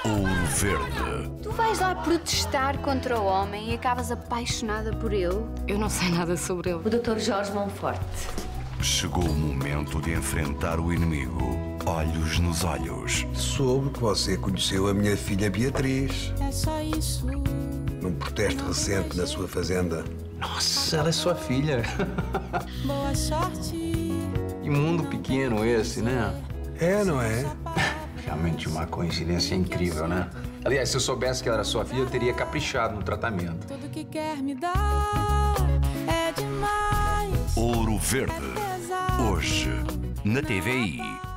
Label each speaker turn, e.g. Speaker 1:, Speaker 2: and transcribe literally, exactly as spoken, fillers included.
Speaker 1: Ouro Verde.
Speaker 2: Tu vais lá protestar contra o homem e acabas apaixonada por ele?
Speaker 3: Eu não sei nada sobre ele.
Speaker 4: O doutor Jorge Monforte.
Speaker 1: Chegou o momento de enfrentar o inimigo, olhos nos olhos.
Speaker 5: Soube que você conheceu a minha filha Beatriz.
Speaker 6: É só isso.
Speaker 5: Num protesto recente na sua fazenda.
Speaker 7: Nossa, ela é sua filha.
Speaker 6: Boa sorte.
Speaker 7: Que mundo pequeno esse, né?
Speaker 5: É, não é?
Speaker 7: Realmente uma coincidência incrível, né? Aliás, se eu soubesse que ela era sua filha, eu teria caprichado no tratamento.
Speaker 6: Tudo que quer me dar é demais.
Speaker 1: Ouro Verde.
Speaker 6: É pesado.
Speaker 1: Hoje, na T V I.